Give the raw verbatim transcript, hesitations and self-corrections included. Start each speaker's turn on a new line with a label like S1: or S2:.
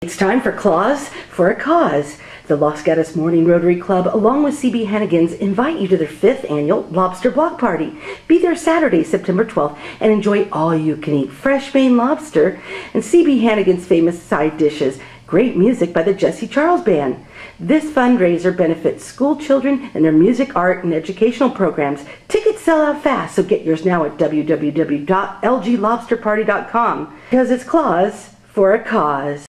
S1: It's time for Claws for a Cause. The Los Gatos Morning Rotary Club, along with C B Hannigan's, invite you to their fifth annual Lobster Block Party. Be there Saturday, September twelfth, and enjoy all-you-can-eat fresh Maine lobster and C B Hannigan's famous side dishes. Great music by the Jesse Charles Band. This fundraiser benefits school children and their music, art, and educational programs. Tickets sell out fast, so get yours now at w w w dot l g lobster party dot com because it's Claws for a Cause.